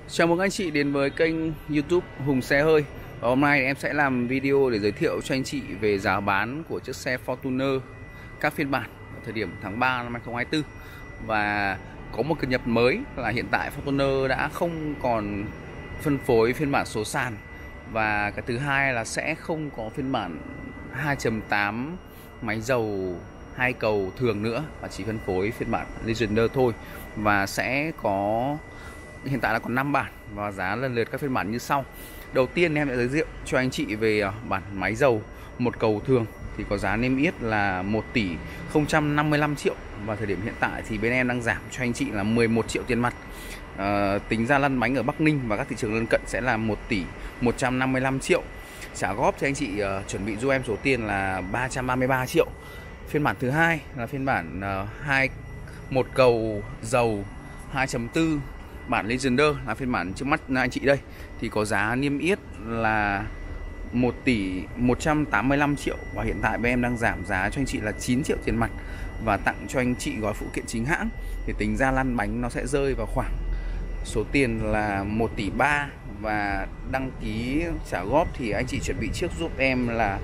Chào mừng anh chị đến với kênh YouTube Hùng Xe Hơi. Và hôm nay em sẽ làm video để giới thiệu cho anh chị về giá bán của chiếc xe Fortuner các phiên bản ở thời điểm tháng 3 năm 2024. Và có một cập nhật mới là hiện tại Fortuner đã không còn phân phối phiên bản số sàn. Và cái thứ hai là sẽ không có phiên bản 2.8 máy dầu 2 cầu thường nữa, và chỉ phân phối phiên bản Legender thôi. Và sẽ có hiện tại là còn 5 bản và giá lần lượt các phiên bản như sau. Đầu tiên em sẽ giới thiệu cho anh chị về bản máy dầu 1 cầu thường thì có giá niêm yết là 1 tỷ 055 triệu, và thời điểm hiện tại thì bên em đang giảm cho anh chị là 11 triệu tiền mặt. Tính ra lăn bánh ở Bắc Ninh và các thị trường lân cận sẽ là 1 tỷ 155 triệu. Trả góp thì anh chị chuẩn bị giúp em số tiền là 333 triệu. Phiên bản thứ hai là phiên bản 1 cầu dầu 2.4 bản Legender, là phiên bản trước mắt anh chị đây, thì có giá niêm yết là 1 tỷ 185 triệu, và hiện tại bên em đang giảm giá cho anh chị là 9 triệu tiền mặt và tặng cho anh chị gói phụ kiện chính hãng. Thì tính ra lăn bánh nó sẽ rơi vào khoảng số tiền là 1 tỷ 3, và đăng ký trả góp thì anh chị chuẩn bị trước giúp em là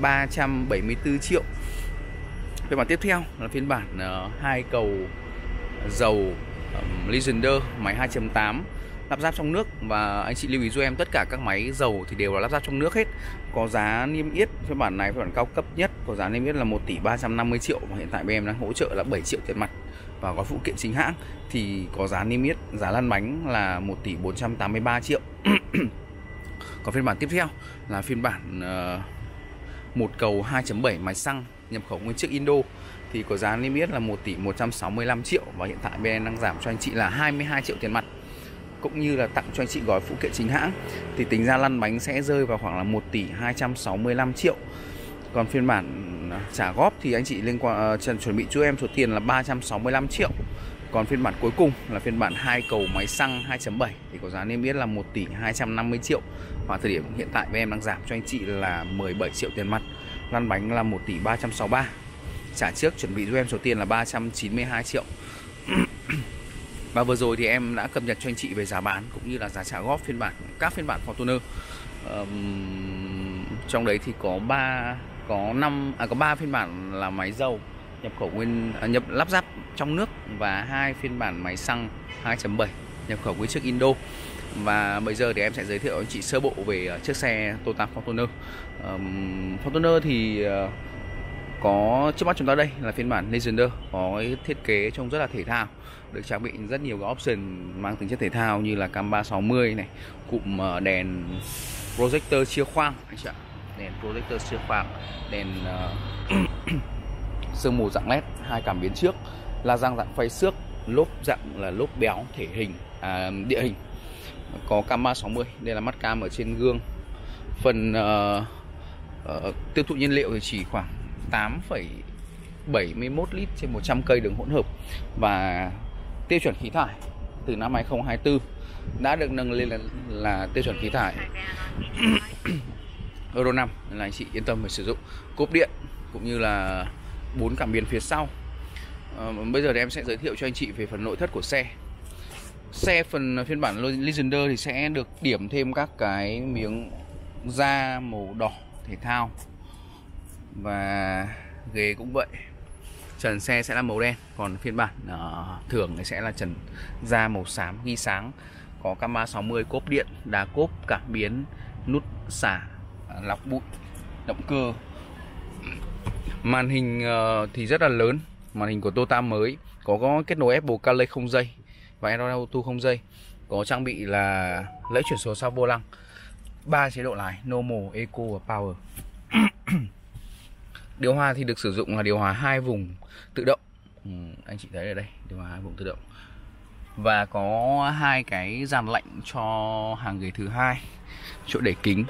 374 triệu. Phiên bản tiếp theo là phiên bản 2 cầu dầu Legender máy 2.8 lắp ráp trong nước, và anh chị lưu ý giúp em tất cả các máy dầu thì đều là lắp ráp trong nước hết. Có giá niêm yết phiên bản này, phiên bản cao cấp nhất, có giá niêm yết là 1 tỷ 350 triệu, và hiện tại bên em đang hỗ trợ là 7 triệu tiền mặt và gói phụ kiện chính hãng thì có giá niêm yết giá lăn bánh là 1 tỷ 483 triệu. Còn phiên bản tiếp theo là phiên bản 1 cầu 2.7 máy xăng nhập khẩu nguyên chiếc Indo thì có giá niêm yết là 1 tỷ 165 triệu, và hiện tại bên em đang giảm cho anh chị là 22 triệu tiền mặt cũng như là tặng cho anh chị gói phụ kiện chính hãng, thì tính ra lăn bánh sẽ rơi vào khoảng là 1 tỷ 265 triệu. Còn phiên bản trả góp thì anh chị chuẩn bị cho em số tiền là 365 triệu. Còn phiên bản cuối cùng là phiên bản 2 cầu máy xăng 2.7 thì có giá niêm yết là 1 tỷ 250 triệu, và thời điểm hiện tại bên em đang giảm cho anh chị là 17 triệu tiền mặt, lăn bánh là 1 tỷ 363. Trả trước chuẩn bị giúp em số tiền là 392 triệu. Và vừa rồi thì em đã cập nhật cho anh chị về giá bán cũng như là giá trả góp các phiên bản Fortuner. Trong đấy thì có 3 phiên bản là máy dầu nhập khẩu lắp ráp trong nước, và 2 phiên bản máy xăng 2.7 nhập khẩu với chiếc Indo. Và bây giờ thì em sẽ giới thiệu anh chị sơ bộ về chiếc xe Toyota Fortuner. Fortuner thì có trước mắt chúng ta đây là phiên bản Legender, có thiết kế trông rất là thể thao, được trang bị rất nhiều cái option mang tính chất thể thao như là cam 360 này, cụm đèn projector chia khoang, anh chị ạ, đèn projector chia khoang, đèn sương mù dạng led, 2 cảm biến trước, la răng dạng phay xước, lốp dạng là lốp béo thể hình địa hình, có cam 360, đây là mắt cam ở trên gương. Phần tiêu thụ nhiên liệu thì chỉ khoảng 8,71 lít trên 100 cây đường hỗn hợp, và tiêu chuẩn khí thải từ năm 2024 đã được nâng lên là tiêu chuẩn khí thải Euro 5, nên là anh chị yên tâm về sử dụng. Cốp điện cũng như là 4 cảm biến phía sau. Bây giờ thì em sẽ giới thiệu cho anh chị về phần nội thất của xe. Phần phiên bản Legender thì sẽ được điểm thêm các cái miếng da màu đỏ thể thao, và ghế cũng vậy. Trần xe sẽ là màu đen, còn phiên bản thường thì sẽ là trần da màu xám ghi sáng. Có cam 360, cốp điện, đá cốp, cảm biến, nút xả, lọc bụi, động cơ. Màn hình thì rất là lớn, màn hình của Toyota mới, có kết nối Apple CarPlay không dây và Android Auto không dây, có trang bị là lẫy chuyển số sau vô lăng, 3 chế độ lái Normal, Eco và Power. Điều hòa thì được sử dụng là điều hòa 2 vùng tự động, anh chị thấy ở đây, điều hòa 2 vùng tự động, và có 2 cái dàn lạnh cho hàng ghế thứ hai, chỗ để kính.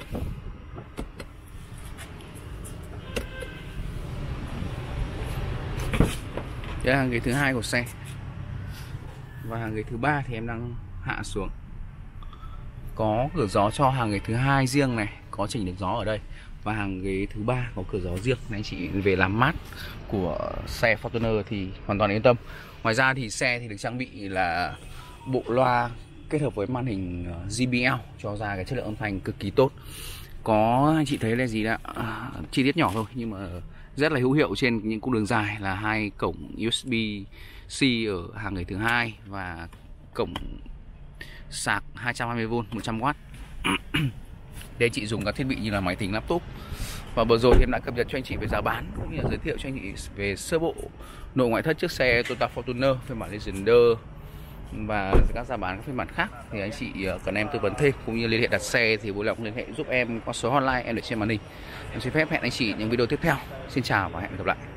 Đây là hàng ghế thứ hai của xe, và hàng ghế thứ ba thì em đang hạ xuống. Có cửa gió cho hàng ghế thứ hai riêng này, có chỉnh được gió ở đây, và hàng ghế thứ ba có cửa gió riêng. Anh chị về làm mát của xe Fortuner thì hoàn toàn yên tâm. Ngoài ra thì xe thì được trang bị là bộ loa kết hợp với màn hình JBL cho ra cái chất lượng âm thanh cực kỳ tốt. Có anh chị thấy là gì đã chi tiết nhỏ thôi nhưng mà rất là hữu hiệu trên những cung đường dài là 2 cổng USB-C ở hàng ghế thứ hai và cổng sạc 220V 100W để anh chị dùng các thiết bị như là máy tính, laptop. Và vừa rồi thì em đã cập nhật cho anh chị về giá bán cũng như là giới thiệu cho anh chị về sơ bộ nội ngoại thất chiếc xe Toyota Fortuner phiên bản Legender và các giá bán các phiên bản khác. Thì anh chị cần em tư vấn thêm cũng như liên hệ đặt xe thì vui lòng liên hệ giúp em qua số hotline em để trên màn hình. Em xin phép hẹn anh chị những video tiếp theo. Xin chào và hẹn gặp lại.